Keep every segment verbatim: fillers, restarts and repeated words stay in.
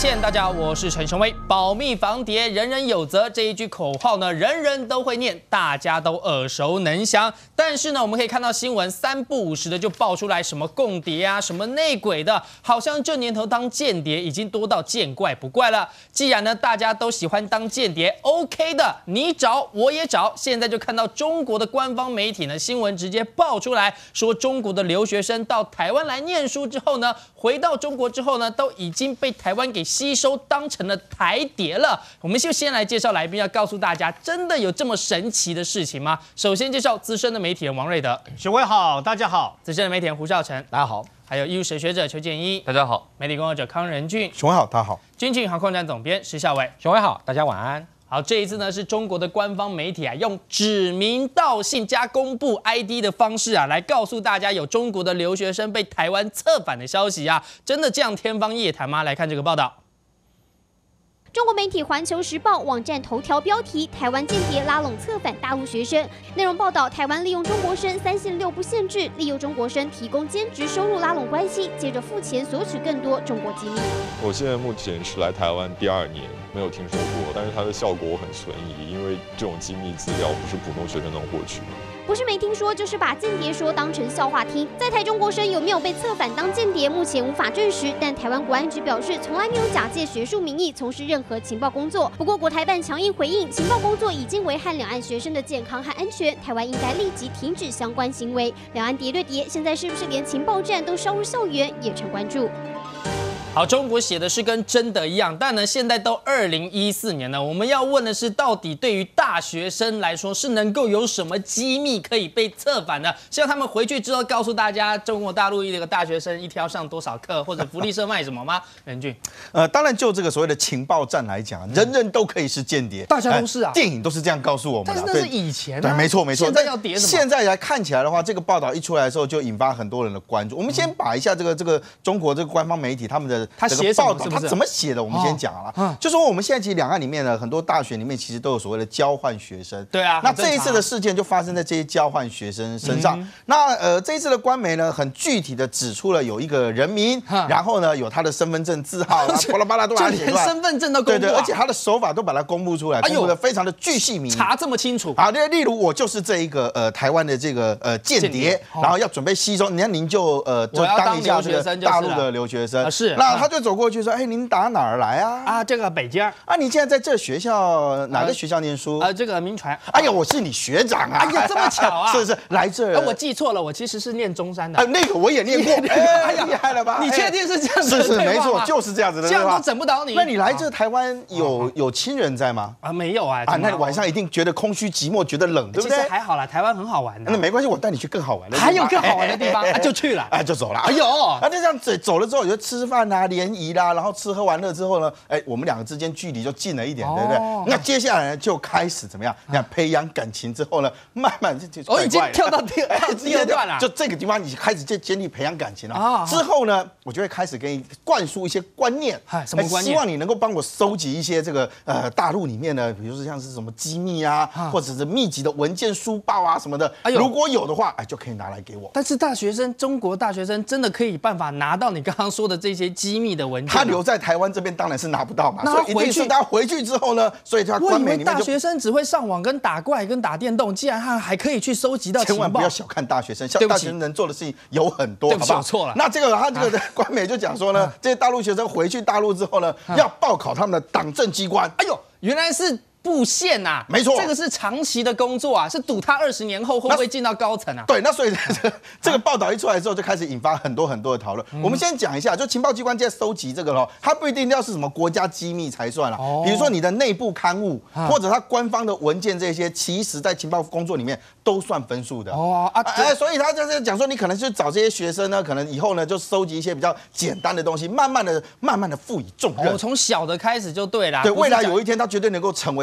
线，大家好，我是陈雄威。保密防谍，人人有责这一句口号呢，人人都会念，大家都耳熟能详。但是呢，我们可以看到新闻三不五时的就爆出来什么共谍啊，什么内鬼的，好像这年头当间谍已经多到见怪不怪了。既然呢大家都喜欢当间谍 ，OK 的，你找我也找。现在就看到中国的官方媒体呢新闻直接爆出来说，中国的留学生到台湾来念书之后呢，回到中国之后呢，都已经被台湾给吸收当成了台谍了。我们就先来介绍来宾，要告诉大家，真的有这么神奇的事情吗？首先介绍资深的媒体人王瑞德， 雄威好，大家好； 资深的媒体人胡少成， 大家好； 还有艺术史学者邱建一， 大家好； 媒体工作者康仁俊， 雄威好，大家好； 军情航空站总编石孝伟， 雄威好，大家晚安。 好，这一次呢是中国的官方媒体啊，用指名道姓加公布 I D 的方式啊，来告诉大家有中国的留学生被台湾策反的消息啊，真的这样天方夜谭吗？来看这个报道。 中国媒体《环球时报》网站头条标题：台湾间谍拉拢策反大陆学生。内容报道，台湾利用中国生三限六不限制，利用中国生提供兼职收入拉拢关系，接着付钱索取更多中国机密。 我现在目前是来台湾第二年，没有听说过，但是它的效果很存疑，因为这种机密资料不是普通学生能获取的。 不是没听说，就是把间谍说当成笑话听。在台中国生有没有被策反当间谍，目前无法证实，但台湾国安局表示，从来没有假借学术名义从事任何情报工作。不过国台办强硬回应，情报工作已经危害两岸学生的健康和安全，台湾应该立即停止相关行为。两岸谍对谍，现在是不是连情报战都烧入校园，也成关注。 好，中国写的是跟真的一样，但呢，现在都二零一四年了，我们要问的是，到底对于大学生来说，是能够有什么机密可以被策反的？希望他们回去之后告诉大家，中国大陆一个大学生一天要上多少课，或者福利社卖什么吗？任俊， 呃，当然就这个所谓的情报战来讲，人人都可以是间谍， 大家都是啊， 电影都是这样告诉我们的。 但是那是以前啊， 对，没错没错。 现在要谍什么？ 现在来看起来的话，这个报道一出来的时候，就引发很多人的关注。我们先把一下这个这个中国这个官方媒体他们的他写什么？ 他怎么写的？我们先讲了，哦、就说我们现在其实两岸里面呢，很多大学里面其实都有所谓的交换学生。 对啊， 那这一次的事件就发生在这些交换学生身上。嗯、那呃，这一次的官媒呢，很具体的指出了有一个人名，然后呢有他的身份证字号，巴拉巴拉都把它写出来， 身份证都公布、啊， 对对，而且他的手法都把它公布出来，公布的非常的巨细靡遗， 查这么清楚。 好，例如我就是这一个呃台湾的这个呃间谍，然后要准备吸收，你看您就呃就当一下这个大陆的留学生， 是， 那他就走过去说，哎，您打哪儿来啊？ 啊，这个北京啊，你现在在这学校哪个学校念书？ 啊，这个民传。 哎呀，我是你学长啊！ 哎呀，这么巧啊！ 是是，来这。 我记错了，我其实是念中山的。 啊，那个我也念过。哎呀，厉害了吧？ 你确定是这样子？ 是是，没错，就是这样子的。 这样都整不倒你。 那你来这台湾有有亲人在吗？ 啊，没有啊。 啊，那晚上一定觉得空虚寂寞，觉得冷，对不对？ 其实还好啦，台湾很好玩的。 那没关系，我带你去更好玩的。 还有更好玩的地方，就去了， 哎，就走了。 哎呦， 啊，就这样走走了之后，就吃饭啊，联谊啦，然后吃喝玩乐之后呢，哎，我们两个之间距离就近了一点，对不对？那接下来就开始怎么样？你看培养感情之后呢，慢慢就我已经跳到第第二段了， 就这个地方你开始建建立培养感情了。之后呢，我就会开始给你灌输一些观念， 什么观念？ 希望你能够帮我收集一些这个呃大陆里面的，比如说像是什么机密啊，或者是密集的文件书报啊什么的。如果有的话，哎，就可以拿来给我。 但是大学生，中国大学生真的可以办法拿到你刚刚说的这些机密的文件？ 他留在台湾这边当然是拿不到嘛，所以一定是他回去之后呢，所以他官媒里面大学生只会上网跟打怪跟打电动，既然他还可以去收集到情报， 千万不要小看大学生，像大学生能做的事情有很多， 对不起，我错了。 那这个他这个官媒就讲说呢，这些大陆学生回去大陆之后呢，要报考他们的党政机关。 哎呦，原来是布线呐、啊， 没错， 这个是长期的工作啊，是赌他二十年后会不会进到高层啊？ 对，那所以这个报道一出来之后，就开始引发很多很多的讨论。嗯、我们先讲一下，就情报机关在收集这个咯，它不一定要是什么国家机密才算了、啊。哦、比如说你的内部刊物，啊、或者它官方的文件这些，其实在情报工作里面都算分数的。哦啊，哎，所以他就是讲说，你可能就找这些学生呢，可能以后呢就收集一些比较简单的东西，慢慢的、慢慢的赋予重任。 哦，从小的开始就对啦。 对，未来有一天他绝对能够成为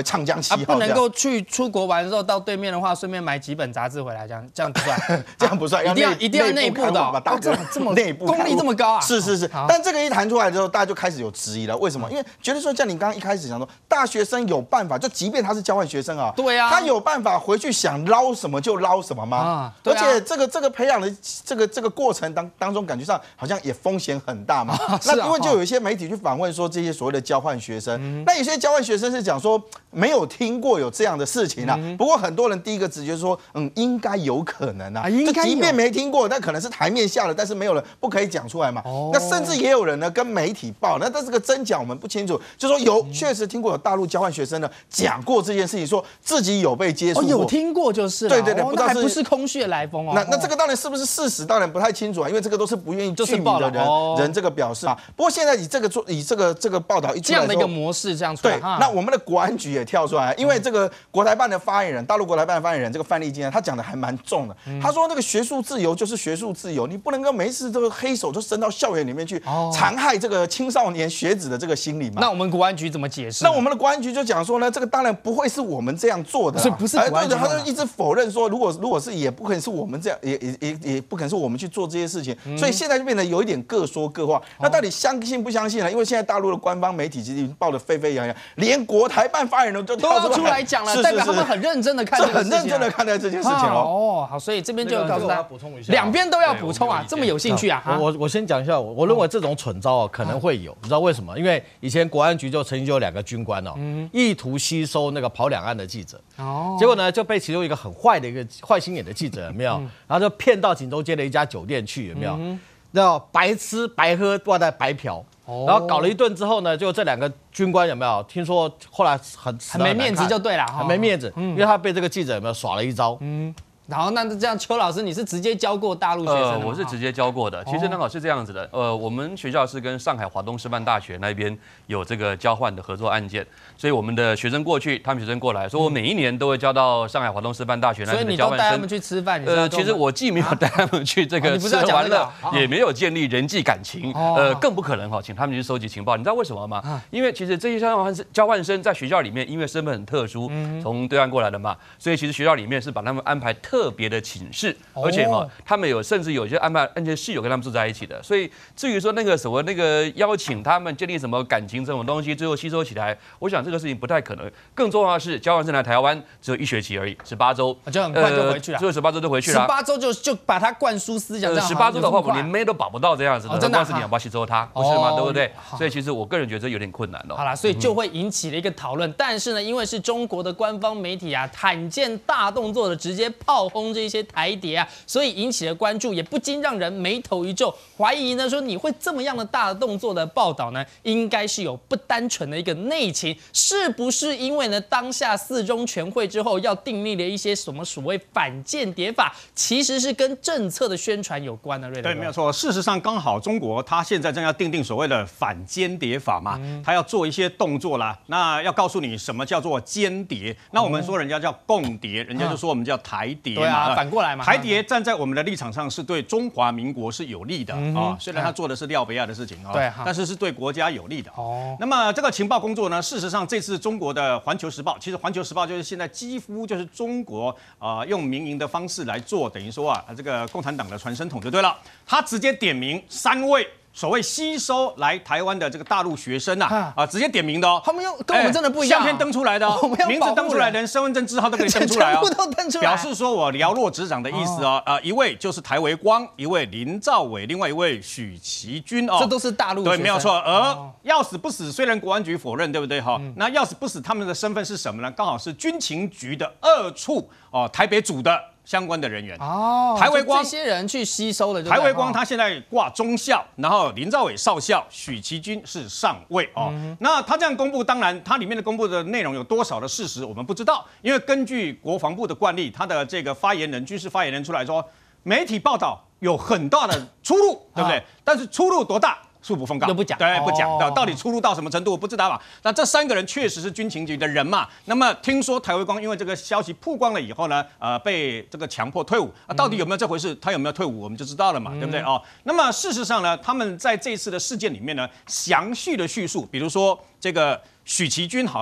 长江七号、 啊，不能够去出国玩的时候到对面的话，顺便买几本杂志回来，这样这样不算， 这样不算， 一定要一定要内部的， 吧，大哥， 这么内部功力这么高啊！ 是是是，但这个一谈出来之后，大家就开始有质疑了。为什么？因为觉得说，像你刚刚一开始讲说，大学生有办法，就即便他是交换学生啊， 对啊， 他有办法回去想捞什么就捞什么吗？啊，而且这个这个培养的这个这个过程当当中，感觉上好像也风险很大嘛。那因为就有一些媒体去访问说，这些所谓的交换学生，那有些交换学生是讲说没有听过有这样的事情啊。不过很多人第一个直觉说，嗯，应该有可能啊，就即便没听过，那可能是台面下的，但是没有人不可以讲出来嘛。那甚至也有人呢跟媒体报，那但这个真假我们不清楚，就说有确实听过有大陆交换学生呢讲过这件事情，说自己有被接触过， 有听过就是了。 对对对， 不知道还不是空穴来风哦。 那那这个当然是不是事实，当然不太清楚啊，因为这个都是不愿意具名的人人这个表示啊。不过现在以这个做以这个这个报道一出来， 这样的一个模式这样出来， 对，那我们的国安局也跳出来，因为这个国台办的发言人，大陆国台办的发言人这个范丽金，他讲的还蛮重的。他说那个学术自由就是学术自由，你不能够没事这个黑手就伸到校园里面去残害这个青少年学子的这个心理嘛。 那我们国安局怎么解释？ 那我们的国安局就讲说呢，这个当然不会是我们这样做的， 所以不是国安局， 他就一直否认说，如果如果是也不可能是我们这样，也也也也不可能是我们去做这些事情，所以现在就变得有一点各说各话。那到底相信不相信呢？因为现在大陆的官方媒体其实已经报得沸沸扬扬，连国台办发言人都都要出来讲了，代表他们很认真的看， 很认真的看待这件事情哦。 哦，好，所以这边就告诉大家补充一下， 两边都要补充啊，这么有兴趣啊。 我我先讲一下，我认为这种蠢招啊可能会有，你知道为什么？因为以前国安局就曾经就有两个军官哦，意图吸收那个跑两岸的记者，哦，结果呢就被其中一个很坏的一个坏心眼的记者有没有，然后就骗到锦州街的一家酒店去有没有？那白吃白喝，外带白嫖。然后搞了一顿之后呢，就这两个军官有没有？听说后来很很没面子就对了， 很没面子，因为他被这个记者有没有耍了一招？嗯。 然后那这样，邱老师你是直接教过大陆学生的吗？ 呃，我是直接教过的。其实刚好是这样子的，呃，我们学校是跟上海华东师范大学那边有这个交换的合作案件，所以我们的学生过去，他们学生过来，所以我每一年都会交到上海华东师范大学那边的交换生。 所以你都带他们去吃饭？ 呃，其实我既没有带他们去这个吃喝玩乐，也没有建立人际感情，呃，更不可能哈，请他们去收集情报。你知道为什么吗？因为其实这些交换生交换生在学校里面，因为身份很特殊，从对岸过来的嘛，所以其实学校里面是把他们安排特别的寝室。而且哈，他们有甚至有些安排那些室友跟他们住在一起的，所以至于说那个什么那个邀请他们建立什么感情这种东西，最后吸收起来，我想这个事情不太可能。更重要的是，交换生来台湾只有一学期而已，十八周， 就很快就回去了， 只有十八周就回去了。 十八周就就把他灌输思想， 十八周的话，我连妹都保不到这样子的，何况是你要不要吸收他，不是吗？对不对？所以其实我个人觉得有点困难了。 好了，所以就会引起了一个讨论。但是呢，因为是中国的官方媒体啊，罕见大动作的直接炮轰这些台谍啊。所以引起了关注，也不禁让人眉头一皱，怀疑呢说你会这么样的大动作的报道呢，应该是有不单纯的一个内情，是不是因为呢当下四中全会之后要订立了一些什么所谓反间谍法，其实是跟政策的宣传有关的？瑞德， 对，没有错。事实上，刚好中国它现在正要订定所谓的反间谍法嘛，嗯、它要做一些动作啦，那要告诉你什么叫做间谍。那我们说人家叫共谍，人家就说我们叫台谍嘛， 对啊，反过来嘛， 台谍。站在我们的立场上是对中华民国是有利的啊、嗯哦，虽然他做的是廖北亚的事情啊，对、哦，但是是对国家有利的。哦，那么这个情报工作呢，事实上这次中国的《环球时报》，其实《环球时报》就是现在几乎就是中国啊、呃、用民营的方式来做，等于说啊这个共产党的传声筒就对了，他直接点名三位。所谓吸收来台湾的这个大陆学生啊，啊，直接点名的哦， 他们用跟我们真的不一样， 相片登出来的哦，名字登出来的人，身份证字号都可以登出来哦， 全部都登出来， 表示说我寥落指掌的意思哦。啊，一位就是台维光，一位林兆伟，另外一位许其军哦， 这都是大陆学生， 对，没有错。而要死不死，虽然国安局否认，对不对哈？那要死不死，他们的身份是什么呢？刚好是军情局的二处哦，台北组的。相关的人员哦，台维光这些人去吸收的， 台维光他现在挂中校，然后林兆伟少校，许其军是上尉哦。嗯、那他这样公布，当然他里面的公布的内容有多少的事实我们不知道，因为根据国防部的惯例，他的这个发言人军事发言人出来说，媒体报道有很大的出入，对不对？啊、但是出入多大？恕不奉告， 都不讲， 对，不讲。哦、到底出入到什么程度，我不知道嘛。那这三个人确实是军情局的人嘛。那么听说台维光因为这个消息曝光了以后呢，呃，被这个强迫退伍啊，到底有没有这回事？他有没有退伍，我们就知道了嘛，嗯、对不对哦？那么事实上呢，他们在这次的事件里面呢，详细的叙述，比如说这个许其军好了。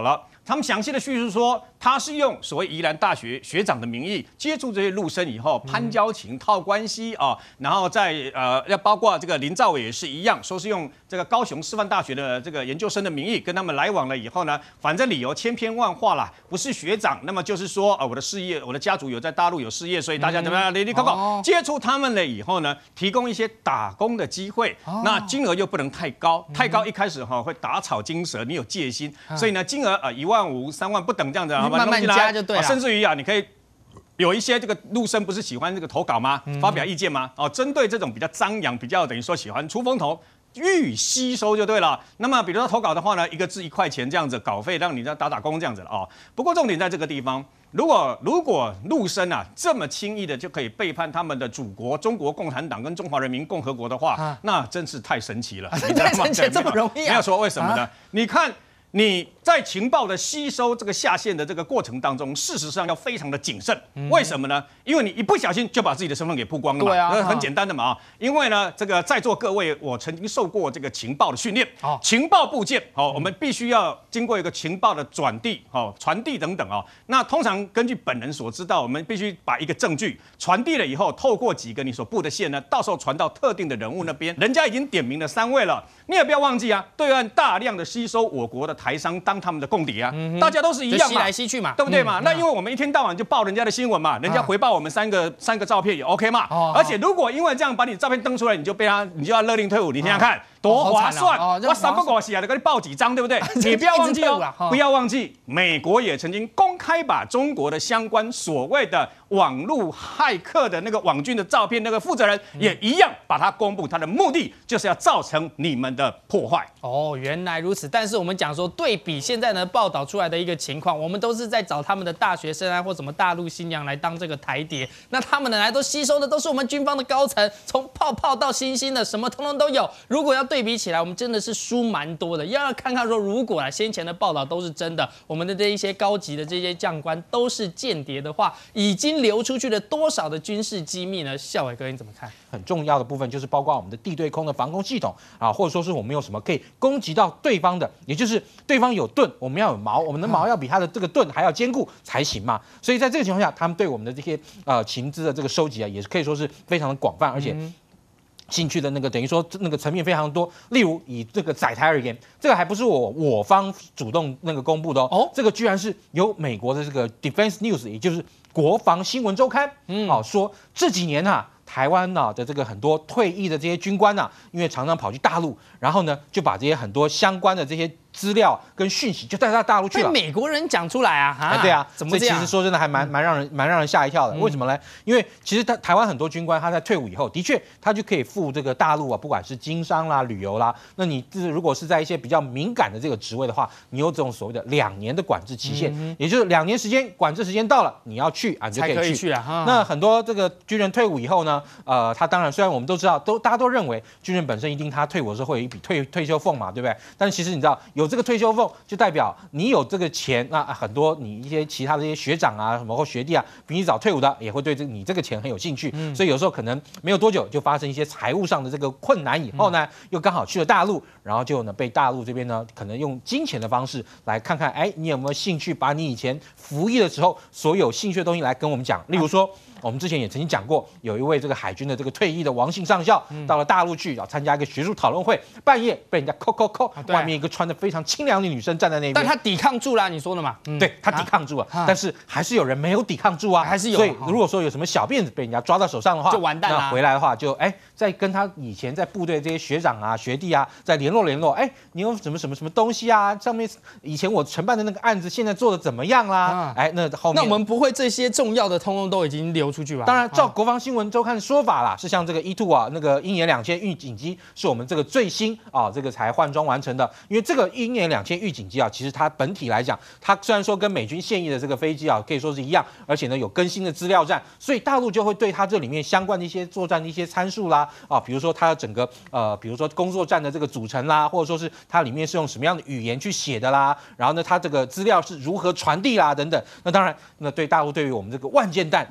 他们详细的叙述说，他是用所谓宜兰大学学长的名义接触这些陆生以后，攀交情、套关系啊，然后在呃，要包括这个林兆伟也是一样，说是用这个高雄师范大学的这个研究生的名义跟他们来往了以后呢，反正理由千篇万化啦，不是学长，那么就是说呃，我的事业，我的家族有在大陆有事业，所以大家怎么样，离离口口接触他们了以后呢，提供一些打工的机会，那金额又不能太高，太高一开始哈会打草惊蛇，你有戒心，所以呢，金额呃一万五、三万不等这样子， 慢慢加就对了， 甚至于啊，你可以。有一些这个陆生不是喜欢这个投稿吗？发表意见吗？哦，针对这种比较张扬、比较等于说喜欢出风头，予以吸收就对了。那么，比如说投稿的话呢，一个字一块钱这样子，稿费让你在打打工这样子了哦。不过重点在这个地方，如果如果陆生啊这么轻易的就可以背叛他们的祖国中国共产党跟中华人民共和国的话，啊、那真是太神奇了。 太神奇，这么容易、啊？ 没有说为什么呢？啊、你看。你在情报的吸收这个下线的这个过程当中，事实上要非常的谨慎。为什么呢？因为你一不小心就把自己的身份给曝光了嘛。对啊，很简单的嘛啊。因为呢，这个在座各位，我曾经受过这个情报的训练。哦，情报部件，好，我们必须要经过一个情报的转递、好传递等等啊。那通常根据本人所知道，我们必须把一个证据传递了以后，透过几个你所布的线呢，到时候传到特定的人物那边，人家已经点名了三位了。你也不要忘记啊，对岸大量的吸收我国的台商当他们的共谍啊，嗯、大家都是一样嘛， 吸来吸去嘛， 对不对嘛？嗯、那因为我们一天到晚就报人家的新闻嘛，人家回报我们三个、啊、三个照片也 OK 嘛。哦、而且如果因为这样把你照片登出来，你就被他，你就要勒令退伍，你想想看。哦多划算！哦哦、我三不狗洗啊，给你报几张，对不对？你不要忘记哦，不要忘记，美国也曾经公开把中国的相关所谓的网络骇客的那个网军的照片，那个负责人也一样把它公布，他的目的就是要造成你们的破坏。 哦，原来如此。但是我们讲说，对比现在呢报道出来的一个情况，我们都是在找他们的大学生啊，或什么大陆新娘来当这个台谍，那他们呢来都吸收的都是我们军方的高层，从泡泡到星星的，什么通通都有。如果要对比起来，我们真的是输蛮多的。要看看说，如果啊先前的报道都是真的，我们的这一些高级的这些将官都是间谍的话，已经流出去了多少的军事机密呢？孝瑋哥你怎么看？ 很重要的部分就是包括我们的地对空的防空系统啊，或者说是我们有什么可以攻击到对方的，也就是对方有盾，我们要有矛，我们的矛要比他的这个盾还要坚固才行嘛。所以在这个情况下，他们对我们的这些呃情资的这个收集啊，也是可以说是非常的广泛，而且。嗯兴趣的那个等于说那个层面非常多，例如以这个载台而言，这个还不是我我方主动那个公布的哦，哦这个居然是由美国的这个 Defense News， 也就是国防新闻周刊，嗯，哦说这几年啊。台湾呐、啊、的这个很多退役的这些军官呐、啊，因为常常跑去大陆，然后呢就把这些很多相关的这些资料跟讯息就带到大陆去了。 被美国人讲出来啊！ 啊对啊， 怎么这样？ 其实说真的还蛮蛮让人蛮让人吓一跳的。嗯、为什么呢？因为其实他台湾很多军官他在退伍以后，的确他就可以赴这个大陆啊，不管是经商啦、旅游啦。那你如果是在一些比较敏感的这个职位的话，你有这种所谓的两年的管制期限，嗯、也就是两年时间管制时间到了，你要去啊，你就可以去。 可以去啊。 那很多这个军人退伍以后呢，呃，他当然虽然我们都知道，都大家都认为军人本身一定他退伍的时候会有一笔退退休俸嘛，对不对？但是其实你知道，有这个退休俸，就代表你有这个钱，那很多你一些其他的一些学长啊，什么或学弟啊，比你早退伍的，也会对这你这个钱很有兴趣。嗯、所以有时候可能没有多久就发生一些财务上的这个困难，以后呢，嗯、又刚好去了大陆，然后就呢被大陆这边呢可能用金钱的方式来看看，哎，你有没有兴趣把你以前服役的时候所有兴趣的东西来跟我们讲，例如说。我们之前也曾经讲过，有一位这个海军的这个退役的王姓上校，嗯、到了大陆去要参加一个学术讨论会，半夜被人家扣扣扣，啊、外面一个穿得非常清凉的女生站在那边， 但他抵抗住了，你说的嘛？ 嗯、对他抵抗住了，啊、但是还是有人没有抵抗住啊， 还是有。 所以如果说有什么小辫子被人家抓到手上的话， 就完蛋了。 那回来的话就哎，再跟他以前在部队这些学长啊、学弟啊再联络联络，哎，你有什么什么什么东西啊？上面以前我承办的那个案子现在做的怎么样啦？啊、哎，那后面那我们不会这些重要的通通都已经流出去吧？ 当然照。国防新闻周刊的说法啦，是像这个 E 二 啊，那个鹰眼两千预警机是我们这个最新啊，这个才换装完成的。因为这个鹰眼两千预警机啊，其实它本体来讲，它虽然说跟美军现役的这个飞机啊可以说是一样，而且呢有更新的资料站，所以大陆就会对它这里面相关的一些作战的一些参数啦啊，比如说它的整个呃，比如说工作站的这个组成啦，或者说是它里面是用什么样的语言去写的啦，然后呢它这个资料是如何传递啦等等。那当然，那对大陆对于我们这个万箭弹又更为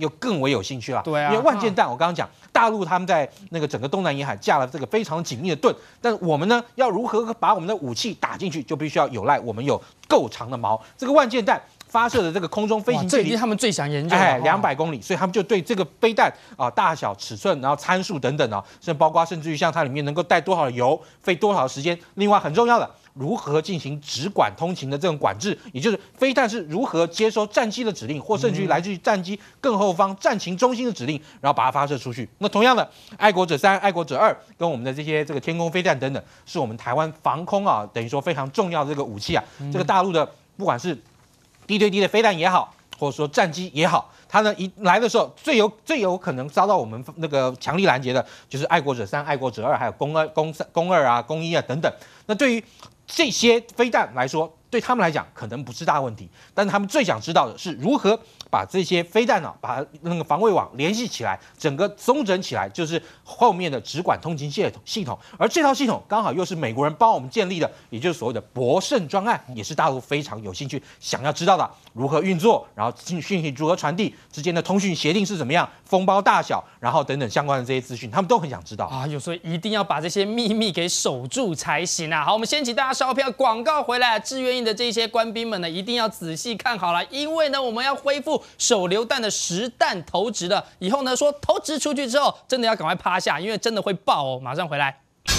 为有兴趣了。 对啊， 因为万箭弹，我刚刚讲，大陆他们在那个整个东南沿海架了这个非常紧密的盾，但是我们呢，要如何把我们的武器打进去，就必须要有赖我们有够长的矛。这个万箭弹发射的这个空中飞行距离， 这一定他们最想研究的， 哎，两百公里，所以他们就对这个飞弹啊、呃、大小、尺寸，然后参数等等啊，甚至包括甚至于像它里面能够带多少油，费多少时间。另外很重要的，如何进行直管通勤的这种管制，也就是飞弹是如何接收战机的指令，或甚至于来自于战机更后方战情中心的指令，然后把它发射出去。那同样的，爱国者三、爱国者二跟我们的这些这个天空飞弹等等，是我们台湾防空啊，等于说非常重要的这个武器啊。这个大陆的不管是地对地的飞弹也好，或者说战机也好，它呢一来的时候，最有最有可能遭到我们那个强力拦截的，就是爱国者三、爱国者二，还有攻二、攻三、攻二啊、攻一啊等等。那对于这些飞弹来说，对他们来讲可能不是大问题，但是他们最想知道的是如何把这些飞弹啊，把那个防卫网联系起来，整个松整起来，就是后面的直管通勤系统系统。而这套系统刚好又是美国人帮我们建立的，也就是所谓的博胜专案，也是大陆非常有兴趣想要知道的如何运作，然后讯息如何传递，之间的通讯协定是怎么样，封包大小，然后等等相关的这些资讯，他们都很想知道啊。有时候一定要把这些秘密给守住才行啊。好，我们先请大家稍票广告回来，志愿役的这些官兵们呢，一定要仔细看好了，因为呢，我们要恢复手榴弹的实弹投掷的。以后呢，说投掷出去之后，真的要赶快趴下，因为真的会爆哦。马上回来。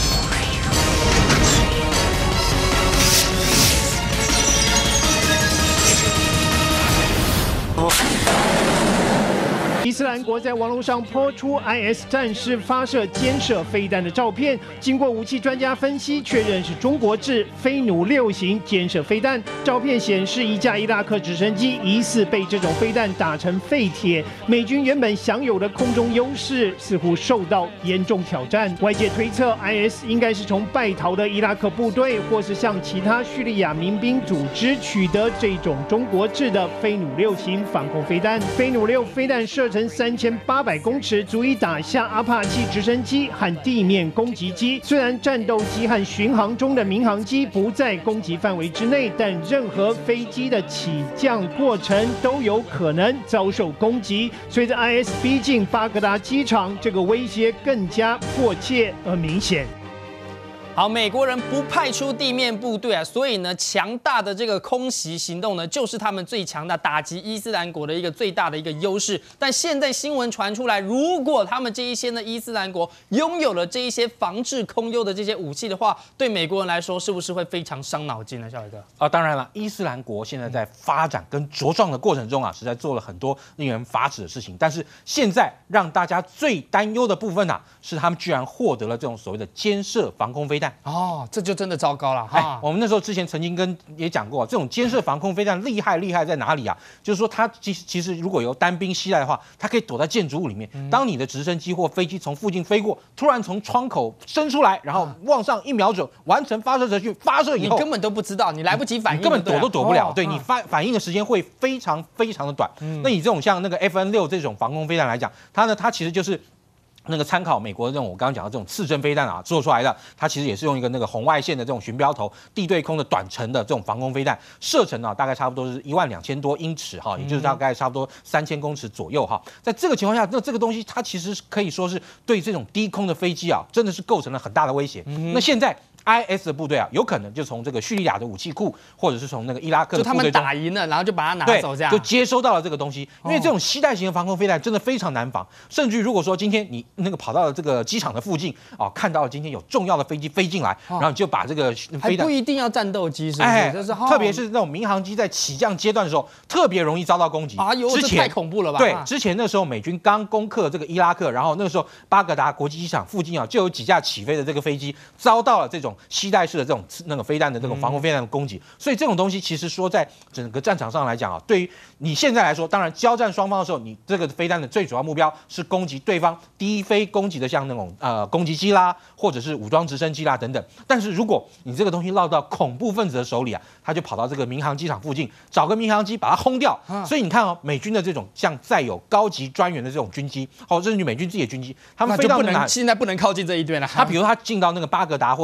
伊斯兰国在网络上抛出 I S 战士发射监射飞弹的照片，经过武器专家分析，确认是中国制飞弩六型监射飞弹。照片显示，一架伊拉克直升机疑似被这种飞弹打成废铁，美军原本享有的空中优势似乎受到严重挑战。外界推测 ，I S 应该是从败逃的伊拉克部队，或是向其他叙利亚民兵组织取得这种中国制的飞弩六型防空飞弹。飞弩六飞弹射程三千八百公尺，足以打下阿帕奇直升机和地面攻击机。虽然战斗机和巡航中的民航机不在攻击范围之内，但任何飞机的起降过程都有可能遭受攻击。随着 I S 逼近巴格达机场，这个威胁更加迫切而明显。 好，美国人不派出地面部队啊，所以呢，强大的这个空袭行动呢，就是他们最强大打击伊斯兰国的一个最大的一个优势。但现在新闻传出来，如果他们这一些呢伊斯兰国拥有了这一些防制空优的这些武器的话，对美国人来说是不是会非常伤脑筋呢？孝伟哥啊，当然了，伊斯兰国现在在发展跟茁壮的过程中啊，实在做了很多令人发指的事情。但是现在让大家最担忧的部分啊，是他们居然获得了这种所谓的监射防空飞弹。 哦，这就真的糟糕了哈、哎！ 我们那时候之前曾经跟也讲过，这种监射防空飞弹厉害厉害在哪里啊？就是说它其实其实如果由单兵携带的话，它可以躲在建筑物里面。嗯、当你的直升机或飞机从附近飞过，突然从窗口伸出来，然后往上一瞄准，完成发射程序，发射以后你根本都不知道，你来不及反应， 根本躲都躲不了。 哦、 对你反反应的时间会非常非常的短。嗯、那你这种像那个 F N 六这种防空飞弹来讲，它呢它其实就是。那个参考美国的这种我刚刚讲的这种刺针飞弹啊做出来的，它其实也是用一个那个红外线的这种巡标头地对空的短程的这种防空飞弹，射程啊大概差不多是一万两千多英尺哈，也就是大概差不多三千公尺左右哈。在这个情况下，那这个东西它其实可以说是对这种低空的飞机啊，真的是构成了很大的威胁。嗯、那现在。I S 的部队啊，有可能就从这个叙利亚的武器库，或者是从那个伊拉克的部队中， 就他们打赢了，然后就把它拿走，这样就接收到了这个东西。因为这种携带型的防空飞弹真的非常难防，甚至如果说今天你那个跑到了这个机场的附近啊，看到了今天有重要的飞机飞进来，然后你就把这个飞弹， 不一定要战斗机，是不是？ 哎， 就是特别是那种民航机在起降阶段的时候，特别容易遭到攻击。 啊，有这太恐怖了吧？ 对，之前那时候美军刚攻克这个伊拉克，然后那个时候巴格达国际机场附近啊，就有几架起飞的这个飞机遭到了这种携带式的这种。那个飞弹的这种防空飞弹的攻击，所以这种东西其实说在整个战场上来讲啊，对于你现在来说，当然交战双方的时候，你这个飞弹的最主要目标是攻击对方低飞攻击的像那种呃攻击机啦，或者是武装直升机啦等等。但是如果你这个东西落到恐怖分子的手里啊，他就跑到这个民航机场附近，找个民航机把它轰掉。啊、所以你看哦，美军的这种像载有高级专员的这种军机，哦，甚至美军自己的军机，他们飞到哪？ 现在不能靠近这一边了。 他比如他进到那个巴格达或这些到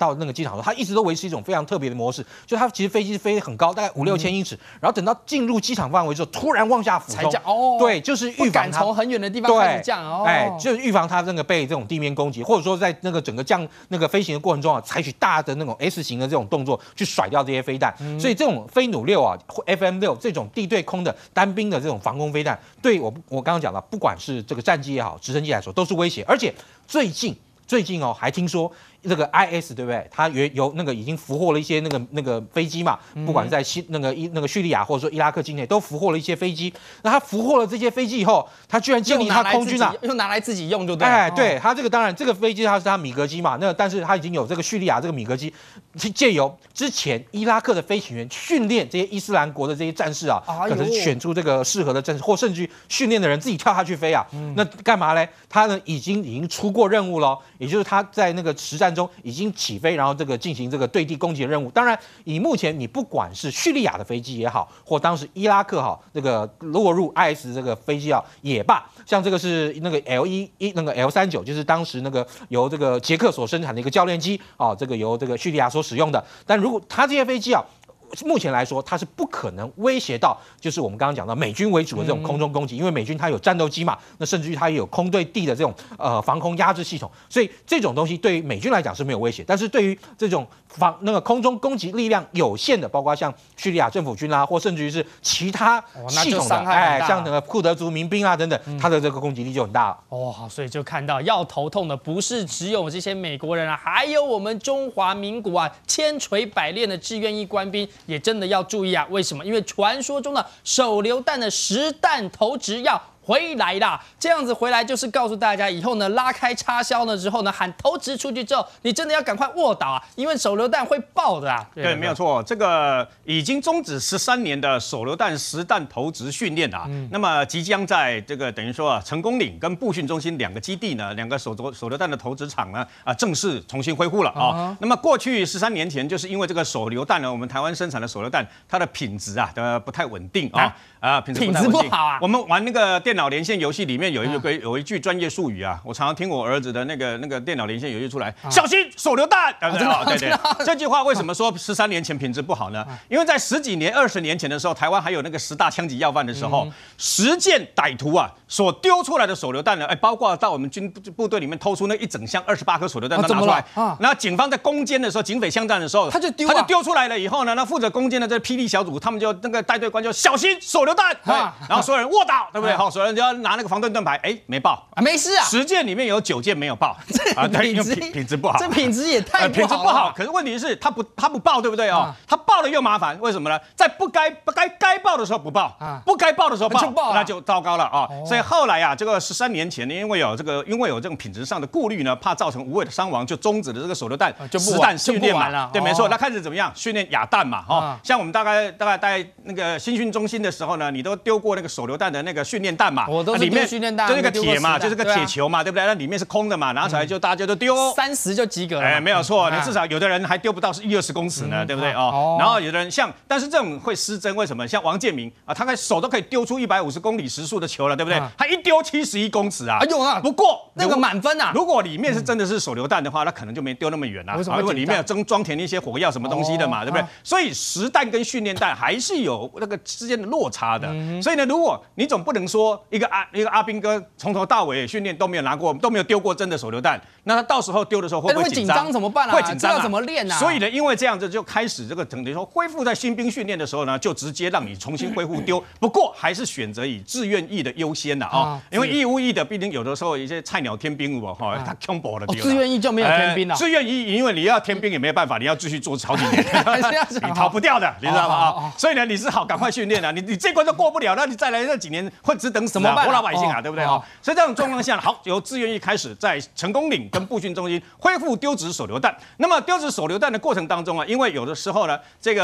到那个机场的时候，它一直都维持一种非常特别的模式，就它其实飞机飞得很高，大概五六千英尺，嗯、然后等到进入机场范围之后，突然往下俯冲，哦，对，就是预防它从很远的地方开始降，哦， 哎，就是预防它那个被这种地面攻击，或者说在那个整个降那个飞行的过程中啊，采取大的那种 S 型的这种动作去甩掉这些飞弹，嗯、所以这种飞弩六啊 ，F M 六这种地对空的单兵的这种防空飞弹，对我我刚刚讲了，不管是这个战机也好，直升机来说都是威胁，而且最近最近哦，还听说这个 I S 对不对？它有有那个已经俘获了一些那个那个飞机嘛，不管是在西那个伊那个叙利亚或者说伊拉克境内都俘获了一些飞机。那他俘获了这些飞机以后，他居然建立他空军啊， 又拿来自己用就对。 哎，对他这个当然这个飞机它是他米格机嘛，那但是他已经有这个叙利亚这个米格机，借由之前伊拉克的飞行员训练这些伊斯兰国的这些战士啊，可能选出这个适合的战士，或甚至于训练的人自己跳下去飞啊。嗯、那干嘛嘞？他呢已经已经出过任务了，也就是他在那个实战中已经起飞，然后这个进行这个对地攻击的任务。当然，以目前你不管是叙利亚的飞机也好，或当时伊拉克哈这个落入 I S 这个飞机啊也罢，像这个是那个 L 一一那个 L 三九，就是当时那个由这个捷克所生产的一个教练机啊，这个由这个叙利亚所使用的。但如果它这些飞机啊，目前来说，它是不可能威胁到，就是我们刚刚讲到美军为主的这种空中攻击，因为美军它有战斗机嘛，那甚至于它也有空对地的这种呃防空压制系统，所以这种东西对于美军来讲是没有威胁，但是对于这种防那个空中攻击力量有限的，包括像叙利亚政府军啦、啊，或甚至于是其他系统的，哦、哎，像那个库德族民兵啊等等，嗯、它的这个攻击力就很大了。 哦，好，所以就看到要头痛的不是只有这些美国人啊，还有我们中华民国啊，千锤百炼的志愿役官兵。也真的要注意啊！为什么？因为传说中的手榴弹的实弹投掷要回来啦，这样子回来就是告诉大家，以后呢拉开插销呢之后呢，喊投掷出去之后，你真的要赶快卧倒啊，因为手榴弹会爆的啊。 对，对没有错，这个已经终止十三年的手榴弹实弹投掷训练啊，嗯、那么即将在这个等于说啊，成功岭跟步训中心两个基地呢，两个手手手榴弹的投掷场呢啊，正式重新恢复了啊。Uh-huh. 那么过去十三年前，就是因为这个手榴弹呢，我们台湾生产的手榴弹，它的品质啊，呃不太稳定啊。啊啊，品质不太稳定， 品质不好啊！ 我们玩那个电脑连线游戏里面有一个有一句专业术语啊，我常常听我儿子的那个那个电脑连线游戏出来，小心手榴弹，对不对？对对，这句话为什么说十三年前品质不好呢？因为在十几年、二十年前的时候，台湾还有那个十大枪击要犯的时候，十件歹徒啊所丢出来的手榴弹呢，哎，包括到我们军部队里面偷出那一整箱二十八颗手榴弹都拿出来，那警方在攻坚的时候，警匪巷战的时候， 他就丢， 他就丢出来了以后呢，那负责攻坚的这霹雳小组，他们就那个带队官就小心手榴弹，对。然后所有人卧倒，对不对？好，所有人就要拿那个防弹盾牌，哎，没爆啊，没事啊。 十件里面有九件没有爆， 啊， 对，因为品品质不好， 这品质也太不好了。 品质不好，可是问题是它不它不爆，对不对哦？它爆了又麻烦，为什么呢？在不该不该该爆的时候不爆，不该爆的时候爆，那就糟糕了啊。所以后来啊，这个十三年前呢，因为有这个因为有这种品质上的顾虑呢，怕造成无谓的伤亡，就终止了这个手榴弹实弹训练嘛。对，没错。那开始怎么样？训练哑弹嘛，哈。像我们大概大概在那个新训中心的时候呢，你都丢过那个手榴弹的那个训练弹嘛， 我都是丢训练弹， 就那个铁嘛，就是个铁球嘛，对不对？那里面是空的嘛，拿出来就大家都丢， 三十就及格了。 哎，没有错，你至少有的人还丢不到是一二十公尺呢，对不对哦？然后有的人像，但是这种会失真，为什么？像王建民啊，他的手都可以丢出一百五十公里时速的球了，对不对？他一丢七十一公尺啊！哎呦啊！不过那个满分啊， 如果里面是真的是手榴弹的话，那可能就没丢那么远啦。如果里面有装装填一些火药什么东西的嘛，对不对？所以实弹跟训练弹还是有那个之间的落差的。所以呢，如果你总不能说一个阿一个阿兵哥从头到尾训练都没有拿过，都没有丢过真的手榴弹，那他到时候丢的时候会不会紧张？ 怎么办啊？ 会紧张啊？ 怎么练啊？ 所以呢，因为这样子就开始这个等于说恢复在新兵训练的时候呢，就直接让你重新恢复丢。不过还是选择以志愿役的优先的啊，因为义务役的毕竟有的时候一些菜鸟天兵哦，哈，他恐怖了。 志愿役就没有天兵了。 志愿役因为你要天兵也没有办法，你要继续做好几年，你逃不掉的，你知道吗？啊，所以呢，你是好赶快训练啊，你你这关都过不了，那你再来那几年会只等死啊，活老百姓啊，对不对啊？所以这种状况下，好，由志愿役开始在成功岭跟步训中心恢复丢掷手榴弹。那么丢掷手榴弹的过程当中啊，因为有的时候呢，这个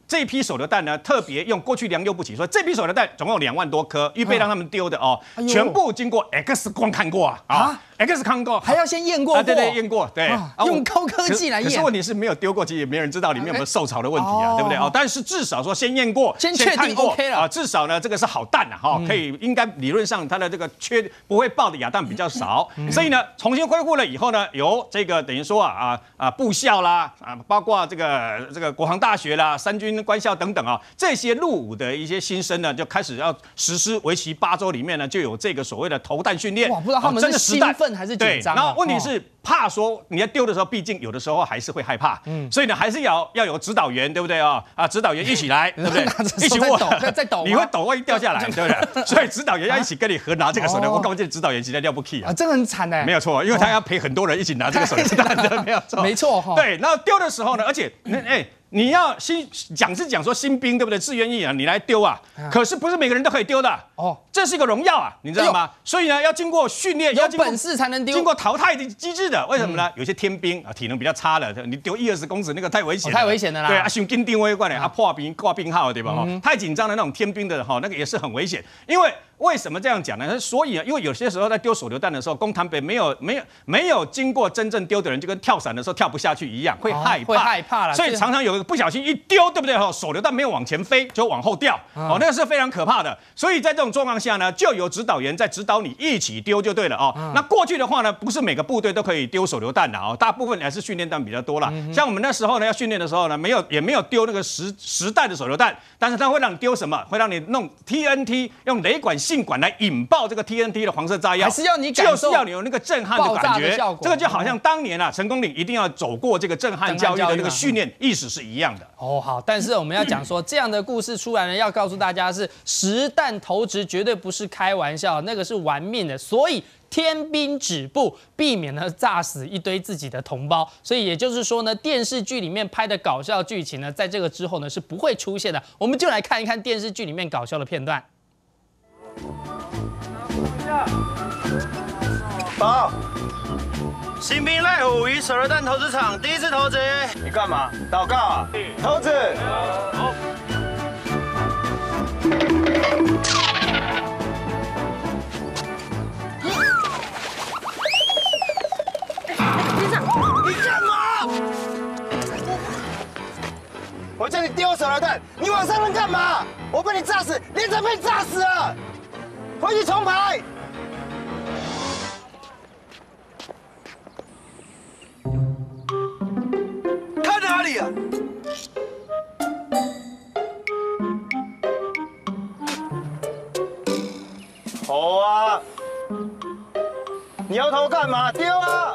这一批手榴弹呢，特别用过去良莠不齐，说这批手榴弹总共有两万多颗，预备让他们丢的哦，哎、全部经过 X 光看过啊啊 ，X 看过， 还要先验过， 啊，对对，验过，对， 啊、用高科技来验。 可是问题是没有丢过，其实也没人知道里面有没有受潮的问题啊，对不对哦？但是至少说先验过， 先确定 OK 了啊，至少呢这个是好弹啊，哈，可以应该理论上它的这个缺不会爆的哑弹比较少，所以呢重新恢复了以后呢，由这个等于说啊啊啊部校啦啊，包括这个这个国防大学啦、三军官校等等啊，这些入伍的一些新生呢，就开始要实施为期八周里面呢，就有这个所谓的投弹训练。 哇，不知道他们是兴奋还是紧张。 然后问题是怕说你在丢的时候，毕竟有的时候还是会害怕，嗯，所以呢还是要要有指导员，对不对啊？啊，指导员一起来，对不对？一起握， 在抖， 你会抖，万一掉下来，对不对？所以指导员要一起跟你合拿这个手榴弹。我告诉你，指导员实在了不起啊， 这个很惨哎， 没有错，因为他要陪很多人一起拿这个手榴弹的，没有错， 没错哈。 对，然后丢的时候呢，而且哎。你要新讲是讲说新兵对不对？志愿役啊，你来丢啊，可是不是每个人都可以丢的哦，这是一个荣耀啊，你知道吗？所以呢，要经过训练， 有本事才能丢， 经过淘汰的机制的。为什么呢？有些天兵啊，体能比较差的，你丢一二十公尺那个太危险， 太危险的啦。 对啊，胸筋定位过来啊，破兵挂病号对吧？哈，太紧张的那种天兵的哈，那个也是很危险，因为。为什么这样讲呢？所以啊，因为有些时候在丢手榴弹的时候，攻台北没有没有没有经过真正丢的人，就跟跳伞的时候跳不下去一样，会害怕， 会害怕了。 所以常常有一个不小心一丢，对不对？哈，手榴弹没有往前飞，就往后掉，哦，那个是非常可怕的。所以在这种状况下呢，就有指导员在指导你一起丢就对了哦。那过去的话呢，不是每个部队都可以丢手榴弹的哦，大部分还是训练弹比较多啦。像我们那时候呢，要训练的时候呢，没有也没有丢那个实实弹的手榴弹，但是它会让你丢什么？会让你弄 T N T， 用雷管、信管来引爆这个 T N T 的黄色炸药， 还是要你感受， 就是要你有那个震撼的感觉。这个就好像当年啊，成功岭一定要走过这个震撼教育的那个训练意识是一样的。 哦，好，但是我们要讲说这样的故事出来呢，要告诉大家是实弹投掷绝对不是开玩笑，那个是玩命的，所以。天兵止步，避免呢炸死一堆自己的同胞。所以也就是说呢，电视剧里面拍的搞笑剧情呢，在这个之后呢是不会出现的。我们就来看一看电视剧里面搞笑的片段。 报，新兵赖虎于手榴弹投掷场第一次投掷。你干嘛？祷告啊？投掷。好。你干嘛？我叫你丢手榴弹，你往上扔干嘛？我被你炸死，连长被你炸死了。回去重排。看哪里啊？投啊！你要投干嘛？丢啊！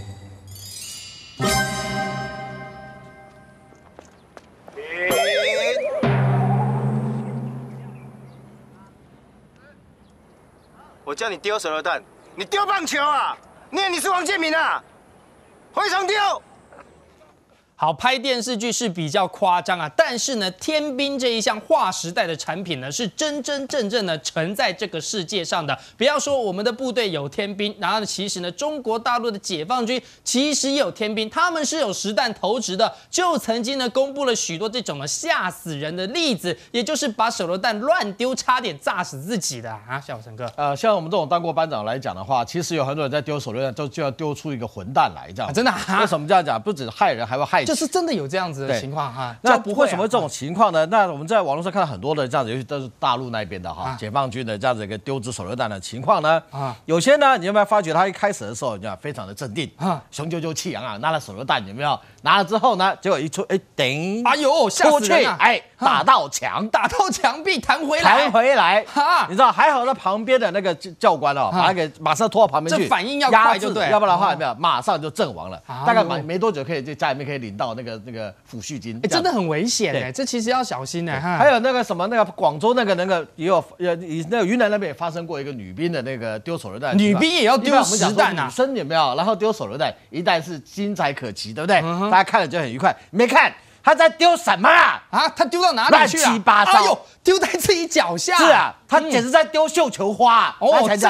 我叫你丢手榴弹，你丢棒球啊？你你是王建民啊？回场丢。 好，拍电视剧是比较夸张啊，但是呢，天兵这一项划时代的产品呢，是真真正正的存在这个世界上的。不要说我们的部队有天兵，然后呢，其实呢，中国大陆的解放军其实也有天兵，他们是有实弹投掷的，就曾经呢公布了许多这种呢吓死人的例子，也就是把手榴弹乱丢，差点炸死自己的啊，小陈哥。 呃，像我们这种当过班长来讲的话，其实有很多人在丢手榴弹，都就要丢出一个混蛋来，这样、啊、 真的、啊？ 为什么这样讲？不止害人，还会害己。 就是真的有这样子的情况哈， 那不会什么这种情况呢？那我们在网络上看到很多的这样子，尤其都是大陆那边的哈，解放军的这样子一个丢掷手榴弹的情况呢。啊，有些呢，你有没有发觉他一开始的时候，你讲非常的镇定啊，雄赳赳气昂昂，拿了手榴弹有没有？拿了之后呢，结果一出，哎，顶， 哎呦，吓死人啊！ 哎，打到墙， 打到墙壁，弹回来， 弹回来，哈，你知道还好，那旁边的那个教官哦，把他给马上拖到旁边去， 这反应要快就对， 要不然的话有没有，马上就阵亡了，大概没没多久可以在家里面可以领到那个那个抚恤金， 哎，真的很危险哎，这其实要小心哎。 还有那个什么，那个广州那个那个也有，呃，那个云南那边也发生过一个女兵的那个丢手榴弹， 女兵也要丢实弹啊， 女生有没有？然后丢手榴弹，一旦是精彩可期，对不对？大家看了就很愉快。没看他在丢什么啊？ 啊，他丢到哪里去了？ 乱七八糟， 哎呦，丢在自己脚下。 是啊，他简直在丢绣球花。 哦，这个。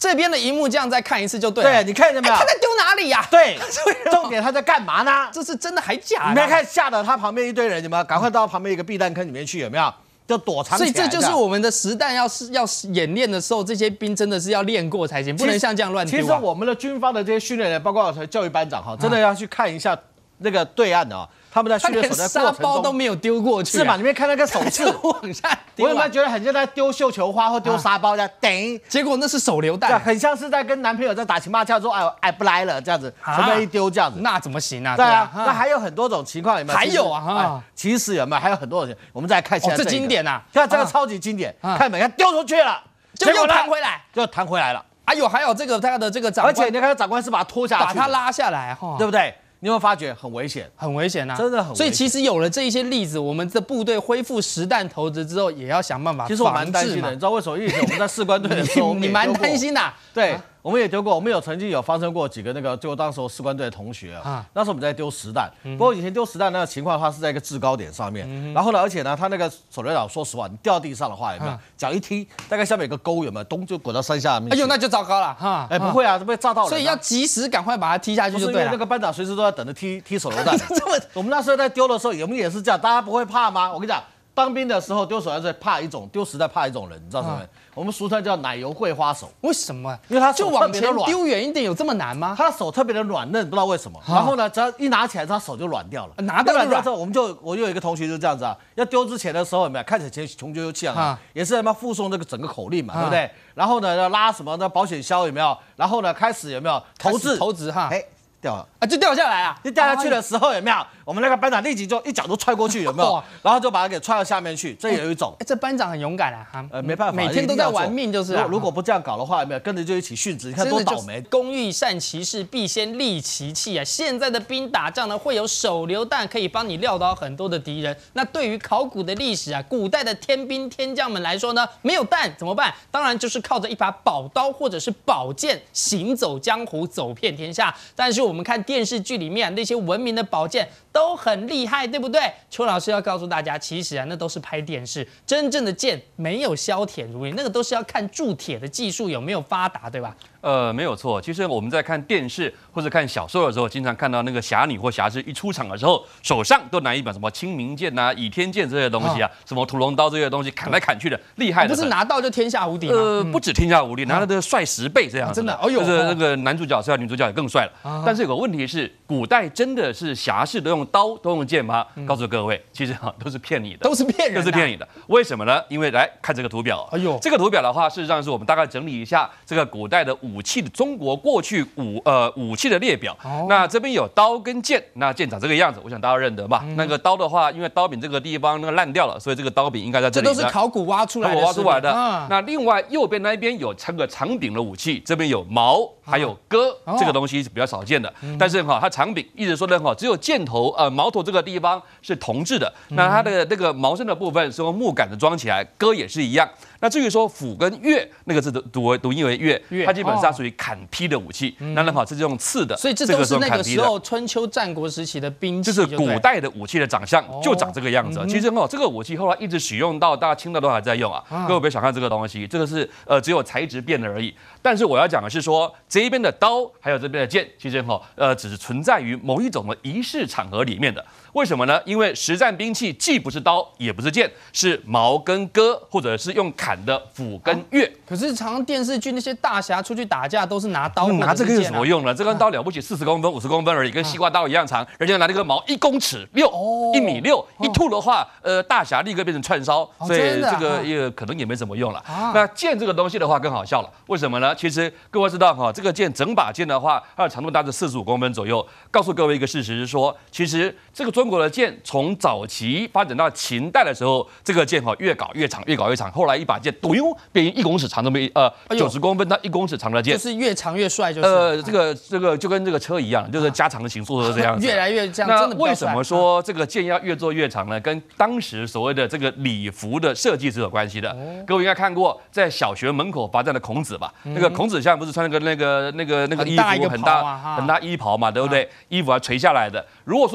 这边的荧幕这样再看一次就对了。 对，你看见没有？ 他在丢哪里呀？ 对，重点他在干嘛呢？ 这是真的还假的？ 你没看吓得他旁边一堆人，有没有？赶快到旁边一个避弹坑里面去，有没有？就躲藏起来。 所以这就是我们的实弹要是要演练的时候，这些兵真的是要练过才行，不能像这样乱丢。 其实我们的军方的这些训练人，包括教育班长哈，真的要去看一下那个对岸的。他们在训练手在过程中， 沙包都没有丢过去， 是吧？你没看那个手势往下丢， 我有没有觉得很像在丢绣球花或丢沙包这样？等， 结果那是手榴弹， 很像是在跟男朋友在打情骂俏说，哎哎不来了这样子，随便一丢这样子， 那怎么行啊？ 对啊，那还有很多种情况，有没有？ 还有啊， 其实有没有？还有很多种，我们再来看一下这经典啊， 看这个超级经典，看没看丢出去了， 就又弹回来， 就弹回来了。 哎呦，还有这个他的这个长官， 而且你看长官是把他拖下去， 把他拉下来哈， 对不对？你有没有发觉很危险？ 很危险啊， 真的很危险。 所以其实有了这一些例子，我们的部队恢复实弹投掷之后，也要想办法防治嘛。 其实我蛮担心的，你知道为什么？因为我们在士官队的时候， 你蛮担心的。 对，我们也丢过，我们有曾经有发生过几个那个，就当时候士官队的同学啊，那时候我们在丢实弹。不过以前丢实弹那个情况，它是在一个制高点上面，然后呢，而且呢，它那个手榴弹，说实话，你掉地上的话，有没有脚一踢，大概下面有个沟，有没有？咚就滚到山下面。 哎呦，那就糟糕了哈！ 哎，不会啊，被炸到了。 所以要及时赶快把它踢下去就对了。 那个班长随时都在等着踢踢手榴弹。我们那时候在丢的时候，我们也是这样，大家不会怕吗？我跟你讲。当兵的时候丢手榴弹怕一种，丢实弹怕一种人，你知道什么？啊、我们俗称叫奶油桂花手。 为什么？ 因为他就往前丢远一点，有这么难吗？ 他的手特别的软嫩，不知道为什么。啊、然后呢，只要一拿起来，他手就软掉了。 拿到了之后，我们就我有一个同学就是这样子啊，要丢之前的时候有没有看起来前穷赳赳气啊？也是他妈附送这个整个口令嘛，啊、对不对？然后呢，要拉什么呢？保险销有没有？然后呢，开始有没有投掷？ 投掷哈， 哎。掉了啊，就掉下来啊！ 就掉下去的时候有没有？我们那个班长立即就一脚就踹过去，有没有？然后就把他给踹到下面去。这有一种， 哎，这班长很勇敢啊！ 呃，没办法， 每天都在玩命，就是。 如果不这样搞的话，有没有跟着就一起殉职？你看多倒霉！ 工欲善其事，必先利其器啊！现在的兵打仗呢，会有手榴弹可以帮你撂倒很多的敌人。那对于考古的历史啊，古代的天兵天将们来说呢，没有弹怎么办？当然就是靠着一把宝刀或者是宝剑行走江湖，走遍天下。但是我们看电视剧里面那些文明的宝剑都很厉害，对不对？邱老师要告诉大家，其实啊，那都是拍电视，真正的剑没有削铁如泥，那个都是要看铸铁的技术有没有发达，对吧？ 呃，没有错。其实我们在看电视或者看小说的时候，经常看到那个侠女或侠士一出场的时候，手上都拿一把什么清明剑呐、倚天剑这些东西啊，哦、什么屠龙刀这些东西，砍来砍去的，厉害的。 不是拿到就天下无敌吗？ 呃，不止天下无敌，拿到的帅十倍这样子。 真的，哦呦， 就是那个男主角帅，女主角也更帅了。啊、但是有个问题是，古代真的是侠士都用刀都用剑吗？嗯、告诉各位，其实哈都是骗你的， 都是骗人的， 都是骗你的。为什么呢？因为来看这个图表，哎呦，这个图表的话，事实上是我们大概整理一下这个古代的武器的中国。过去武呃武器的列表，哦、那这边有刀跟剑，那剑长这个样子，我想大家认得吧？嗯、那个刀的话，因为刀柄这个地方那个烂掉了，所以这个刀柄应该在这里。 这都是考古挖出来的， 考古挖出来的。啊、那另外右边那一边有这个长柄的武器，这边有矛还有戈，啊、这个东西是比较少见的。嗯、但是哈，它长柄一直说的哈，只有箭头呃矛头这个地方是铜制的，嗯、那它的那个矛身的部分是用木杆子装起来，戈也是一样。那至于说斧跟钺，那个字读读读音为钺，它基本上属于砍劈的武器。嗯、那那好，这是用刺的， 所以这都是那个时候春秋战国时期的兵器， 就是古代的武器的长相就长这个样子。哦、其实哈，这个武器后来一直使用到大家清代都还在用啊。啊各位不要小看这个东西，这个是呃只有材质变了而已。但是我要讲的是说，这一边的刀还有这边的剑，其实哈呃只是存在于某一种的仪式场合里面的。为什么呢？因为实战兵器既不是刀，也不是剑，是矛跟戈，或者是用砍的斧跟钺。啊、 可是常常电视剧那些大侠出去打架都是拿刀、啊嗯， 拿这个有什么用呢？这根刀了不起，四十公分、五十公分而已，跟西瓜刀一样长。人家拿那个矛一公尺六，一、哦、米六，一吐的话，呃，大侠立刻变成串烧，哦、所以这个也可能也没什么用了。啊、那剑这个东西的话更好笑了，为什么呢？其实各位知道哈，这个剑整把剑的话，它的长度大致四十五公分左右。告诉各位一个事实是说，其实这个中国的剑从早期发展到秦代的时候，这个剑哈越搞越长，越搞越长。后来一把剑咚变成一公尺长这么呃九十公分到一公尺长的剑， 就是越长越帅，就是呃这个这个就跟这个车一样，就是加长型，速度是这样子， 越来越这样。 那为什么说这个剑要越做越长呢？跟当时所谓的这个礼服的设计是有关系的。各位应该看过在小学门口罚站的孔子吧？那个孔子像不是穿那个那个那个那个衣服很大很大衣袍嘛，对不对？衣服还垂下来的。如果说你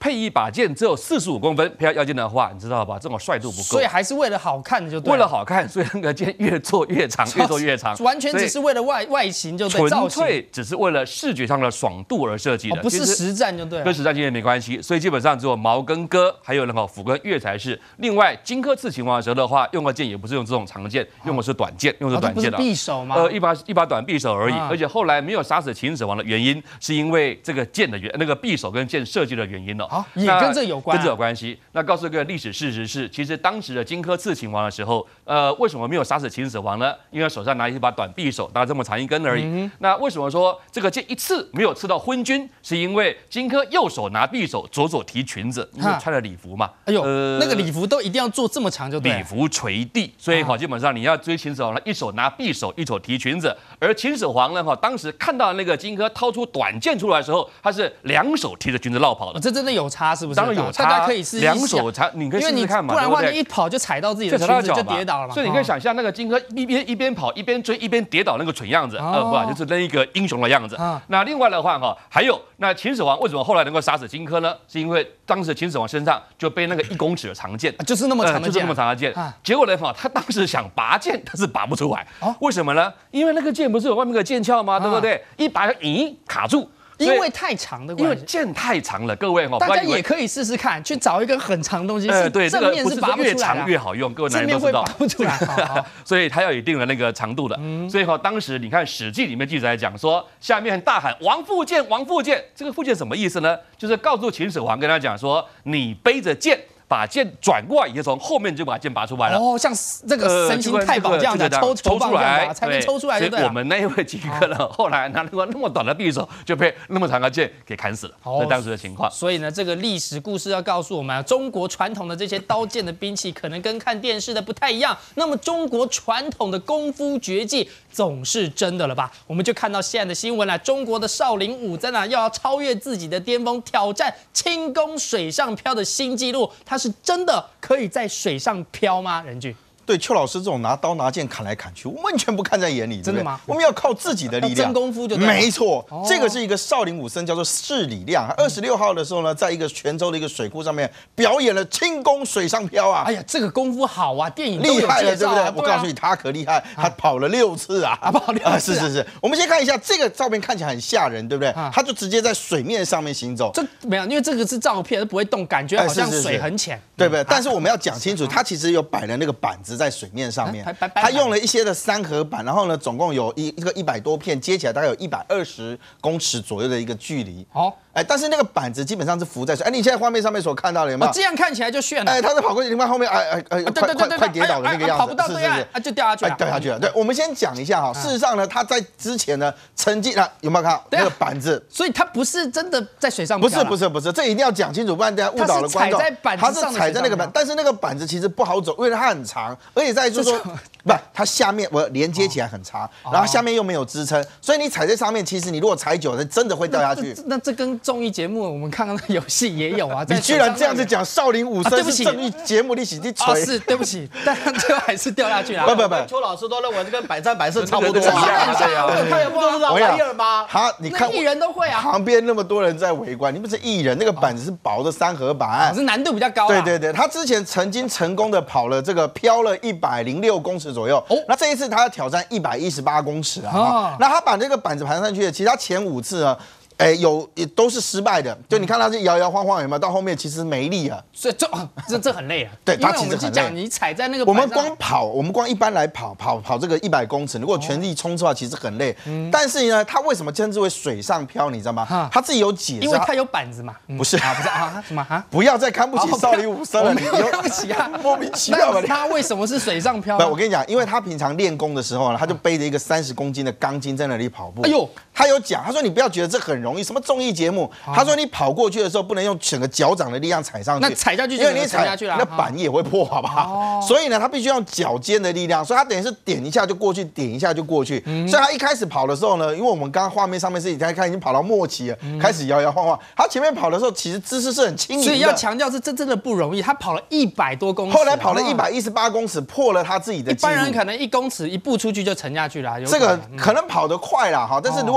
配一把剑只有四十五公分，配腰剑的话，你知道吧？这种帅度不够， 所以还是为了好看就对。 为了好看，所以那个剑越做越长，越做越长， 完全只是为了外外形就对， 纯粹只是为了视觉上的爽度而设计的， 不是实战就对了， 跟实战经验没关系。所以基本上只有矛跟戈，还有那个斧跟钺才是。另外，荆轲刺秦王的时候的话，用的剑也不是用这种长剑，用的是短剑，用的是短剑的。 匕首吗？ 呃，一把一把短匕首而已。而且后来没有杀死秦始皇的原因，是因为这个剑的原那个匕首跟剑设计的原因了。 啊，也跟这有关， 跟这有关系。那告诉一个历史事实是，其实当时的荆轲刺秦王的时候，呃，为什么没有杀死秦始皇呢？因为手上拿一把短匕首，大概这么长一根而已。嗯、那为什么说这个剑一刺没有刺到昏君？是因为荆轲右手拿匕首，左手提裙子，因为穿了礼服嘛。 哎呦，呃、那个礼服都一定要做这么长就对。 礼服垂地，所以哈，基本上你要追秦始皇，他一手拿匕首，一手提裙子。而秦始皇呢，哈，当时看到那个荆轲掏出短剑出来的时候，他是两手提着裙子绕跑的。 哦、这真的有差是不是？ 当然有差， 大家可以试一下。 两手差，你可以试试看嘛， 不然的话你一跑就踩到自己的裙子就跌倒了嘛。 所以你可以想象那个荆轲一边一边跑一边追一边跌倒那个蠢样子，呃，不，就是那一个英雄的样子。那另外的话哈，还有那秦始皇为什么后来能够杀死荆轲呢？是因为当时秦始皇身上就背那个一公尺的长剑， 就是那么长的剑， 就是那么长的剑。结果呢，哈，他当时想拔剑，但是拔不出来。为什么呢？因为那个剑不是有外面的剑鞘吗？对不对？一拔，咦，卡住。 因为太长的关系， 因为剑太长了，各位哈， 大家也可以试试看，去找一根很长的东西， 呃，对， 正面是拔不出来的， 越长越好用，各位男人都知道， 拔不出来， 所以它要有一定的那个长度的。所以哈，当时你看《史记》里面记载讲说，下面大喊王复剑，王复剑，这个复剑什么意思呢？就是告诉秦始皇，跟他讲说，你背着剑。把剑转过来以后，从后面就把剑拔出来了。 哦，像这个神行太保这样的抽抽出来，才能抽出来。 所以我们那一位荆轲呢，后来拿那个那么短的匕首，就被那么长的剑给砍死了。这当时的情况。 所以呢，这个历史故事要告诉我们，中国传统的这些刀剑的兵器，可能跟看电视的不太一样。那么中国传统的功夫绝技总是真的了吧？我们就看到现在的新闻了，中国的少林武僧啊，要超越自己的巅峰，挑战轻功水上漂的新纪录。他是真的可以在水上漂吗？任俊， 对邱老师这种拿刀拿剑砍来砍去，完全不看在眼里， 真的吗？ 我们要靠自己的力量， 真功夫就对。 没错，这个是一个少林武僧，叫做释礼亮。二十六号的时候呢，在一个泉州的一个水库上面表演了轻功水上漂啊！ 哎呀，这个功夫好啊，电影厉害了，对不对？我告诉你，他可厉害，他跑了六次啊！ 啊，跑六次， 是是是。我们先看一下这个照片，看起来很吓人，对不对？他就直接在水面上面行走。 这没有，因为这个是照片，它不会动，感觉好像水很浅， 对不对？但是我们要讲清楚，他其实有摆了那个板子在水面上面。他用了一些的三合板，然后呢，总共有一一个一百多片，接起来大概有一百二十公尺左右的一个距离。哦，哎，但是那个板子基本上是浮在水。哎，你现在画面上面所看到的有没有？ 这样看起来就炫了。 哎，他是跑过去，你看后面，哎哎哎，快快快跌倒的那个样子， 跑不到对岸，啊，就掉下去了， 掉下去了。对，我们先讲一下哈，事实上呢，他在之前呢，曾经啊，有没有看到那个板子？ 所以他不是真的在水上， 不是不是不是，这一定要讲清楚，不然等下误导了观众。他是踩在那个板，但是那个板子其实不好走，因为它很长，而且在就是说，不，它下面我连接起来很长，然后下面又没有支撑，所以你踩在上面，其实你如果踩久了，真的会掉下去。 那这跟综艺节目我们看到的游戏也有啊。 你居然这样子讲少林武僧是综艺节目，你洗地锤？ 是，对不起，但最后还是掉下去了。 不不不，邱老师都认为这跟百战百胜差不多啊。 对呀，他也不知道玩意儿吗？ 他你看艺人都会啊， 旁边那么多人在围观，你不是艺人，那个板子是薄的三合板， 是难度比较高。 对对对，他之前曾经成功的跑了这个漂了一百零六公尺左右。哦，那这一次他要挑战一百一十八公尺啊。那他把这个板子盘上去，其实他前五次呢。哎，有也都是失败的，就你看他是摇摇晃晃，有没有？到后面其实没力啊， 所以这这这很累啊。 对，他其实很累。 你踩在那个， 我们光跑，我们光一般来跑跑跑这个一百公尺，如果全力冲刺的话，其实很累。但是呢，他为什么称之为水上漂？你知道吗？他自己有解释， 因为他有板子嘛。 不是啊，不是啊，什么啊？ 不要再看不起少林武僧了，你对不起啊， 莫名其妙吧？ 他为什么是水上漂？ 不，我跟你讲，因为他平常练功的时候呢，他就背着一个三十公斤的钢筋在那里跑步。哎呦，他有讲，他说你不要觉得这很容易，什么综艺节。节目，他说你跑过去的时候不能用整个脚掌的力量踩上去， 那踩下去， 因为你踩下去了，那板也会破，好不好？所以呢，他必须用脚尖的力量，所以他等于是点一下就过去，点一下就过去。所以他一开始跑的时候呢，因为我们刚刚画面上面是已经看已经跑到末期了，开始摇摇晃晃。他前面跑的时候其实姿势是很轻盈的， 所以要强调是这真的不容易。他跑了一百多公尺， 后来跑了一百一十八公尺，破了他自己的记录。 一般人可能一公尺一步出去就沉下去了， 这个可能跑得快啦哈，但是如果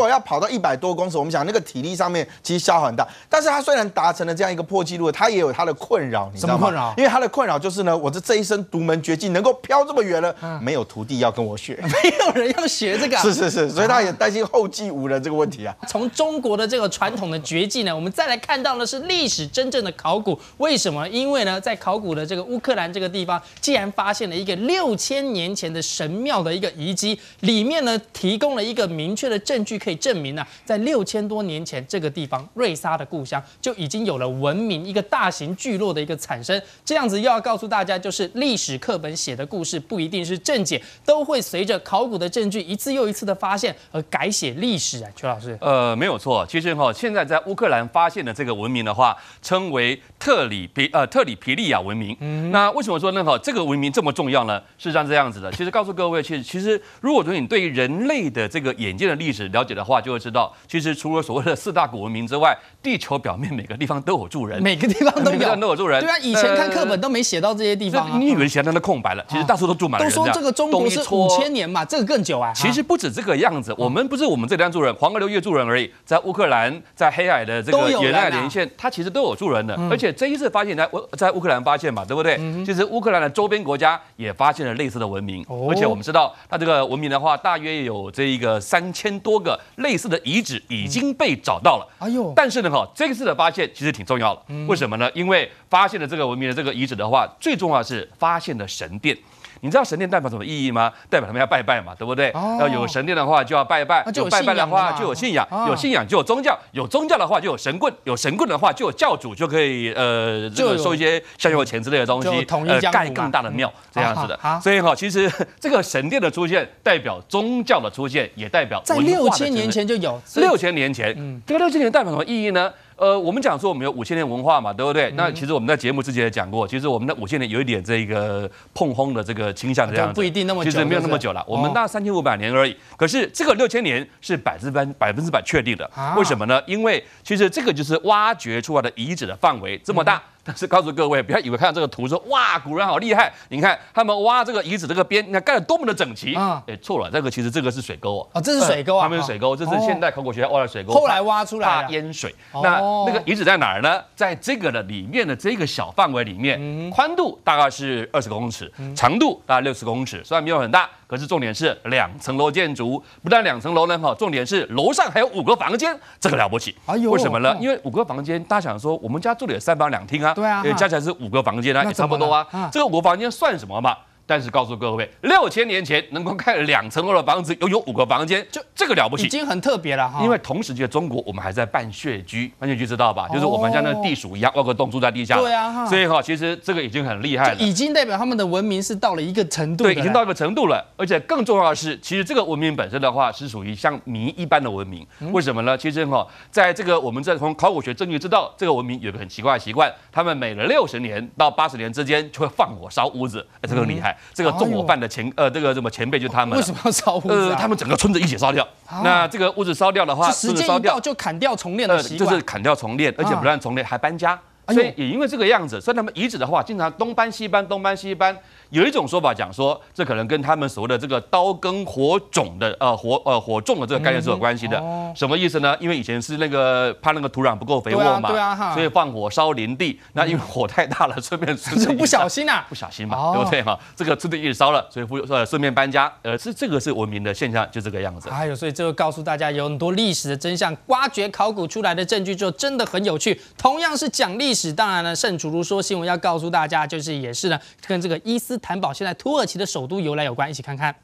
要跑到一百多公尺，我们讲那个体力上面其实消耗很大。但是他虽然达成了这样一个破纪录，他也有他的困扰，你知道吗？什么困扰？因为他的困扰就是呢，我这这一身独门绝技能够飘这么远了，嗯、没有徒弟要跟我学， 没有人要学这个、啊。 是是是，所以他也担心后继无人这个问题啊。 从中国的这个传统的绝技呢，我们再来看到的是历史真正的考古。为什么？因为呢，在考古的这个乌克兰这个地方，竟然发现了一个六千年前的神庙的一个遗迹，里面呢提供了一个明确的证据，可以证明啊，在六千多年前这个地方瑞莎的故乡就已经有了文明，一个大型聚落的一个产生。这样子又要告诉大家，就是历史课本写的故事不一定是正解，都会随着考古的证据一次又一次的发现而改写历史啊，邱老师。 呃，没有错，其实哈、哦，现在在乌克兰发现的这个文明的话，称为特里皮呃特里皮利亚文明。嗯、那为什么说呢？哈，这个文明这么重要呢？事实上是这样子的。其实告诉各位，其实其实如果说你对人类的这个眼见的历史了解的话，就会知道，其实除了所谓的四大古文明之外，地球表面每个地方都有住人， 每个地方都有， 每个地方都有住人。 对啊，以前看课本都没写到这些地方、啊。 你以为写在那空白了？其实到处都住满了人。 都说这个中国是五千年嘛，这个更久啊。 其实不止这个样子，我们不是我们这边住人，黄河流域住人而已，在乌克兰、在黑海的这个沿岸连线，它其实都有住人的。而且这一次发现在在乌克兰发现嘛，对不对？其实乌克兰的周边国家也发现了类似的文明，而且我们知道它这个文明的话，大约有这一个三千多个类似的遗址已经被找到了。哎呦！但是呢，哈，这次的发现其实挺重要的。为什么呢？因为发现了这个文明的这个遗址的话，最重要的是发现了神殿。你知道神殿代表什么意义吗？代表他们要拜拜嘛，对不对？要有神殿的话就要拜拜，有拜拜的话就有信仰，有信仰就有宗教，有宗教的话就有神棍，有神棍的话就有教主，就可以呃这个收一些香油钱之类的东西，呃盖更大的庙这样子的。所以哈，其实这个神殿的出现代表宗教的出现，也代表在六千年前就有。 六千年前，这个六千年代表什么意义呢？呃，我们讲说我们有五千年文化嘛，对不对？嗯、那其实我们在节目之前也讲过，其实我们的五千年有一点这个碰轰的这个倾向，这样子不一定那么久， 其实没有那么久了，我们大概三千五百年而已。可是这个六千年是百分之百百分之百确定的，啊、为什么呢？因为其实这个就是挖掘出来的遗址的范围这么大。嗯但是告诉各位，不要以为看到这个图说哇，古人好厉害！你看他们挖这个遗址这个边，你看盖得多么的整齐。啊，哎，错了，这个其实这个是水沟哦。 哦，这是水沟啊， 他们是水沟，这是现代考古学家挖的水沟。 后来挖出来怕淹水。那那个遗址在哪儿呢？在这个的里面的这个小范围里面，宽度大概是二十公尺，长度大概六十公尺，虽然没有很大。可是重点是两层楼建筑，不但两层楼呢，哈，重点是楼上还有五个房间，这个了不起。哎呦，为什么呢？因为五个房间，大家想说我们家住的也三房两厅啊，对啊，加起来是五个房间啊，也差不多啊。这个五个房间算什么嘛？但是告诉各位，六千年前能够盖两层楼的房子，拥有五个房间，就这个了不起， 已经很特别了哈。 因为同时期的中国，我们还在半穴居，半穴居知道吧？就是我们像那个地鼠一样，挖个洞住在地下。 对啊， 所以哈，其实这个已经很厉害了， 已经代表他们的文明是到了一个程度。 对，已经到一个程度了。而且更重要的是，其实这个文明本身的话，是属于像谜一般的文明。为什么呢？其实哈，在这个我们在从考古学证据知道，这个文明有个很奇怪的习惯，他们每了六十年到八十年之间就会放火烧屋子，哎，这个很厉害。这个纵火犯的前呃这个什么前辈就是他们， 为什么要烧屋子、啊？呃， 他们整个村子一起烧掉。啊、那这个屋子烧掉的话， 时间一到就砍掉重练的习惯、 呃，就是砍掉重练，而且不但重练还搬家。啊、所以也因为这个样子，所以他们遗址的话，经常东搬西搬，东搬西搬。有一种说法讲说，这可能跟他们所谓的这个刀耕火种的呃火呃火种的这个概念是有关系的。嗯哦、什么意思呢？因为以前是那个怕那个土壤不够肥沃嘛，对啊，对啊所以放火烧林地。那因为火太大了，顺便顺便不小心啊， 不小心嘛，哦、对不对哈？这个村子一直烧了，所以呃顺便搬家。呃，是这个是文明的现象，就这个样子。 哎呦，所以这个告诉大家有很多历史的真相，挖掘考古出来的证据就真的很有趣。同样是讲历史，当然呢，盛楚如说新闻要告诉大家，就是也是呢，跟这个伊斯坦堡现在土耳其的首都由来有关，一起看看。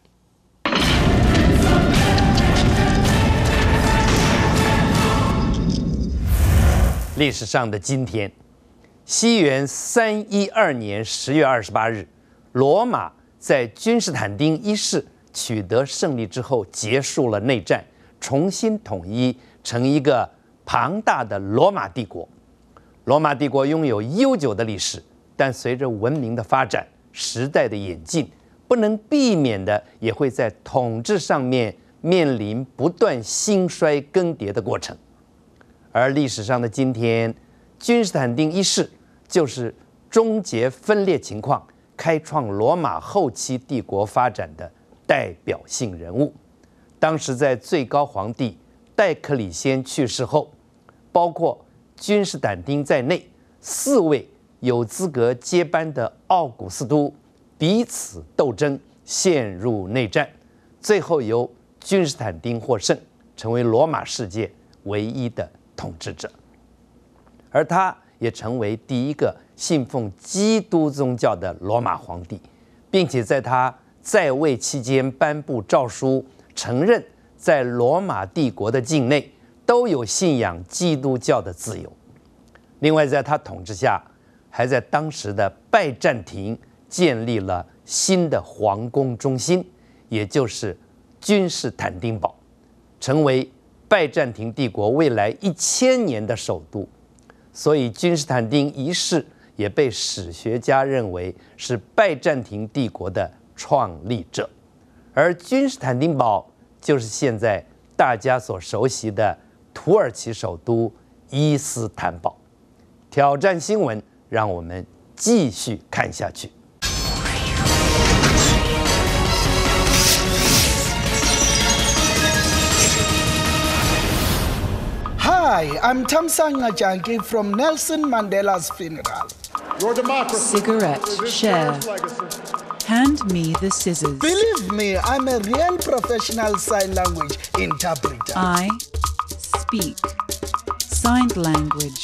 历史上的今天，西元三一二年十月二十八日，罗马在君士坦丁一世取得胜利之后，结束了内战，重新统一成一个庞大的罗马帝国。罗马帝国拥有悠久的历史，但随着文明的发展、时代的演进，不能避免的也会在统治上面面临不断兴衰更迭的过程。而历史上的今天，君士坦丁一世就是终结分裂情况、开创罗马后期帝国发展的代表性人物。当时在最高皇帝戴克里先去世后，包括君士坦丁在内四位有资格接班的奥古斯都彼此斗争，陷入内战，最后由君士坦丁获胜，成为罗马世界唯一的统治者。而他也成为第一个信奉基督宗教的罗马皇帝，并且在他在位期间颁布诏书，承认在罗马帝国的境内都有信仰基督教的自由。另外，在他统治下，还在当时的拜占庭建立了新的皇宫中心，也就是君士坦丁堡，成为拜占庭帝国未来一千年的首都。所以，君士坦丁一世也被史学家认为是拜占庭帝国的创立者，而君士坦丁堡就是现在大家所熟悉的土耳其首都伊斯坦堡。挑战新闻，让我们继续看下去。 Hi, I'm Tamsang Ajanki from Nelson Mandela's funeral. Your democracy. Cigarette, share. Hand me the scissors. Believe me, I'm a real professional sign language interpreter. I speak signed language,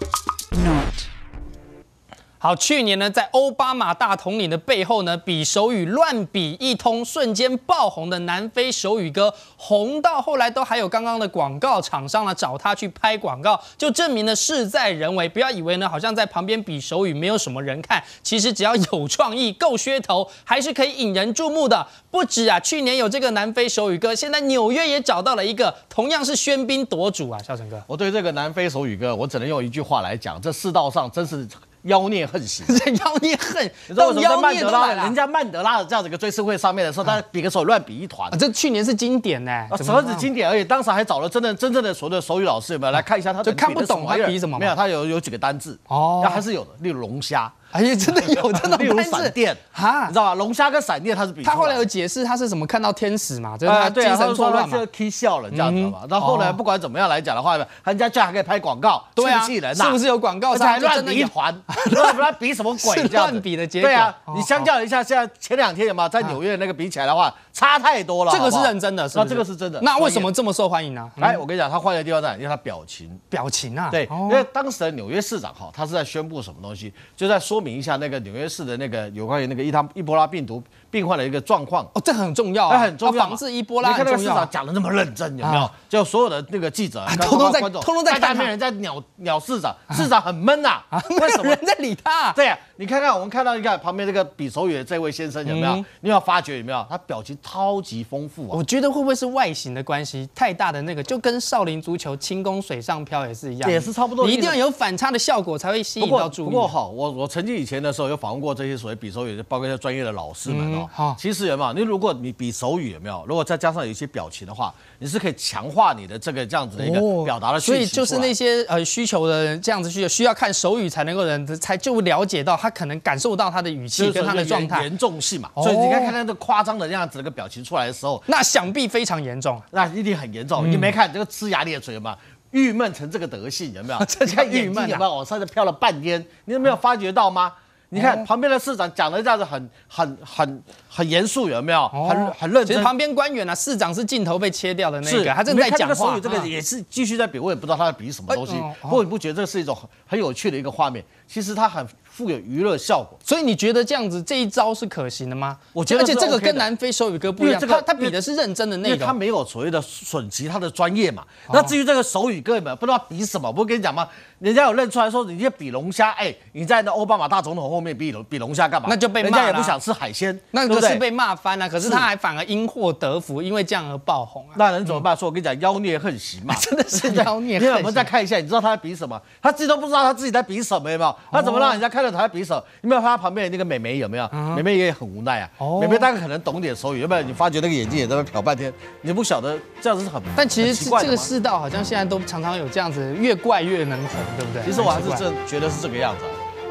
not. 好，去年呢，在奥巴马大统领的背后呢，比手语乱比一通，瞬间爆红的南非手语歌，红到后来都还有刚刚的广告厂商呢找他去拍广告，就证明了事在人为。不要以为呢，好像在旁边比手语没有什么人看，其实只要有创意、够噱头，还是可以引人注目的。不止啊，去年有这个南非手语歌，现在纽约也找到了一个，同样是喧宾夺主啊，孝成哥。 我对这个南非手语歌，我只能用一句话来讲：这世道上真是妖孽横行， 这妖孽恨， 你知道为什么在曼德拉人家曼德拉的这样子一个追思会上面的时候，他比个手乱比一团、 啊，这去年是经典呢、欸， 啊，何止经典而已，当时还找了真的真正的所谓的手语老师有没有来看一下他的就看不懂他比什么？ 没有，他有有几个单字哦，还是有的，例如龙虾。 哎呀，真的有这种， 例如闪电哈，你知道吧？龙虾跟闪电它是比。 他后来有解释，他是怎么看到天使嘛？就是他精神错乱嘛， 就 K 笑了，这样子嘛。然后后来不管怎么样来讲的话，人家这样还可以拍广告， 对啊， 气人呐， 是不是有广告商还乱比一团？乱不乱比什么鬼？这样乱比的结果。 对啊，你相较一下，现在前两天有没有在纽约那个比起来的话，差太多了。 这个是认真的， 那这个是真的。 那为什么这么受欢迎呢？ 来，我跟你讲，他坏的地方在哪？因为他表情， 表情啊。 对，因为当时的纽约市长哈，他是在宣布什么东西，就在说明一下那个纽约市的那个有关于那个伊汤伊波拉病毒病患的一个状况。 哦，这很重要啊， 很重要， 防治伊波拉很重要。 你看那个市长讲的那么认真，有没有？就所有的那个记者、 通通在通通在看，没人在鸟鸟市长，市长很闷呐， 为什么人在理他？ 对啊，你看看我们看到一个旁边这个比手语的这位先生有没有？你有发觉有没有？他表情超级丰富啊！ 我觉得会不会是外形的关系？太大的那个就跟少林足球轻功水上漂也是一样， 也是差不多。 你一定要有反差的效果才会吸引到注意。 不过好，我我曾经以前的时候有访问过这些所谓比手语，包括一些专业的老师们哦。好，其实有没有？你如果你比手语有没有？如果再加上有一些表情的话，你是可以强化你的这个这样子的一个表达的讯息。 所以就是那些呃需求的人，这样子需求需要看手语才能够人才就了解到他可能感受到他的语气跟他的状态严重性嘛。所以你看看那个夸张的那样子的一个表情出来的时候， 那想必非常严重， 那一定很严重。你没看这个呲牙咧嘴嘛？郁闷成这个德性，有没有？ 这叫郁闷有没有？往上就飘了半天，你有没有发觉到吗？你看旁边的市长讲的这样子很很很很严肃，有没有？很很认真。 其实旁边官员啊，市长是镜头被切掉的那个，他正在讲话。 这个也是继续在比，我也不知道他在比什么东西。不过你不觉得这是一种很有趣的一个画面？其实它很富有娱乐效果。 所以你觉得这样子这一招是可行的吗？ 我觉得， 而且这个跟南非手语歌不一样，他他比的是认真的内容， 因为他没有所谓的损及他的专业嘛。那至于这个手语歌，有没有不知道比什么？我跟你讲嘛，人家有认出来说，你这比龙虾，哎，你在那奥巴马大总统后面比龙比龙虾干嘛？ 那就被骂了。 人家也不想吃海鲜， 那个是被骂翻了。可是他还反而因祸得福，因为这样而爆红啊。 那能怎么办？说我跟你讲，妖孽横行嘛， 真的是妖孽横行。 我们再看一下，你知道他在比什么？他自己都不知道他自己在比什么，有没有？他怎么让人家看到他在比什么？有没有看他旁边的那个美眉有没有？美眉也很无奈啊。美眉大概可能懂点手语，有没有？你发觉那个眼睛也在那瞟半天，你不晓得这样子是很。 但其实这个世道好像现在都常常有这样子，越怪越能红，对不对？ 其实我还是真觉得是这个样子。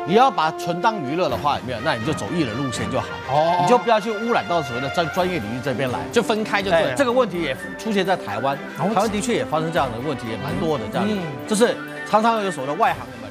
你要把它纯当娱乐的话，有没有？那你就走艺人路线就好，哦，你就不要去污染到所谓的专专业领域这边来， 就分开就对了。 这个问题也出现在台湾，台湾的确也发生这样的问题，也蛮多的这样，就是常常有所谓的外行人。